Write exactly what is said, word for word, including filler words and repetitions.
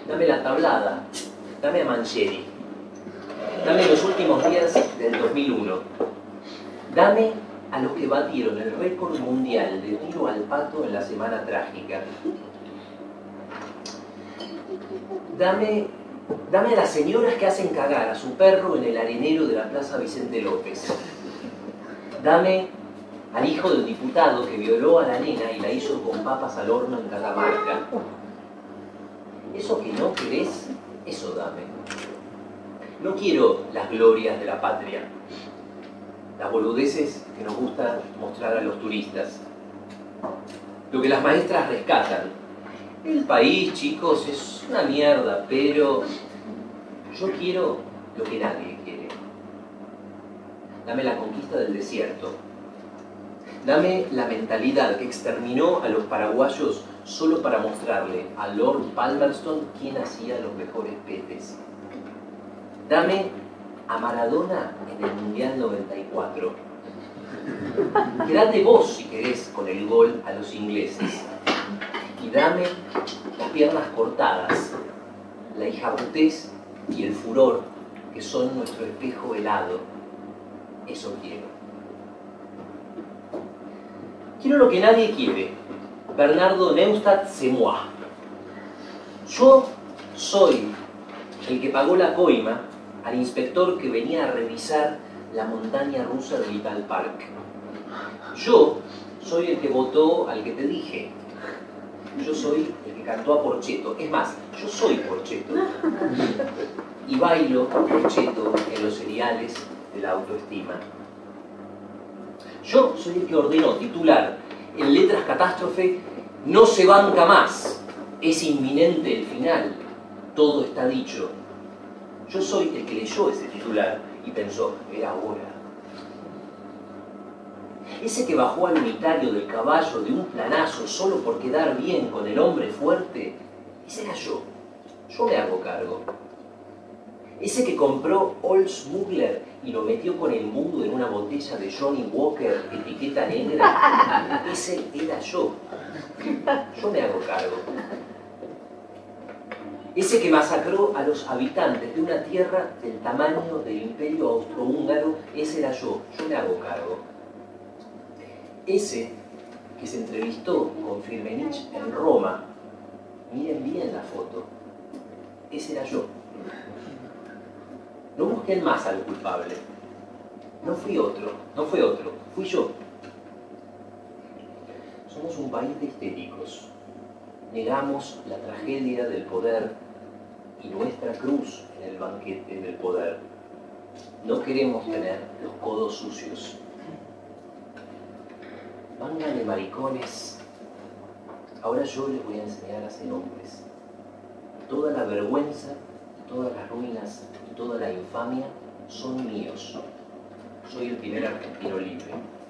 Dame la tablada, dame a Mancheri, dame los últimos días del dos mil uno, dame a los que batieron el récord mundial de tiro al pato en la semana trágica. Dame, dame a las señoras que hacen cagar a su perro en el arenero de la Plaza Vicente López. Dame al hijo del diputado que violó a la nena y la hizo con papas al horno en Catamarca. Eso que no querés, eso dame. No quiero las glorias de la patria, las boludeces que nos gusta mostrar a los turistas, lo que las maestras rescatan. El país, chicos, es una mierda, pero yo quiero lo que nadie quiere. Dame la conquista del desierto. Dame la mentalidad que exterminó a los paraguayos solo para mostrarle a Lord Palmerston quién hacía los mejores petes. Dame a Maradona en el Mundial noventa y cuatro. Quédate vos, si querés, con el gol a los ingleses. Y dame las piernas cortadas, la hijabutez y el furor que son nuestro espejo helado. Eso quiero. Quiero lo que nadie quiere. Bernardo Neustadt, c'est moi. Yo soy el que pagó la coima al inspector que venía a revisar la montaña rusa de Vital Park. Yo soy el que votó al que te dije. Yo soy el que cantó a Porcheto. Es más, yo soy Porcheto. Y bailo Porcheto en los seriales de la autoestima. Yo soy el que ordenó titular en letras catástrofe: no se banca más, es inminente el final, todo está dicho. Yo soy el que leyó ese titular y pensó, era hora. Ese que bajó al unitario del caballo de un planazo solo por quedar bien con el hombre fuerte, ese era yo. Yo me hago cargo. Ese que compró Old Smuggler y lo metió con el mudo en una botella de Johnny Walker, etiqueta negra, ese era yo. Yo me hago cargo. Ese que masacró a los habitantes de una tierra del tamaño del Imperio Austrohúngaro, ese era yo. Yo me hago cargo. Ese que se entrevistó con Firmenich en Roma, miren bien la foto, ese era yo. No busquen más al culpable. No fui otro, no fue otro, fui yo. Somos un país de histéricos. Negamos la tragedia del poder y nuestra cruz en el banquete del poder. No queremos tener los codos sucios. Manga de maricones. Ahora yo les voy a enseñar a ser hombres. Toda la vergüenza, todas las ruinas y toda la infamia son míos. Soy el primer argentino libre.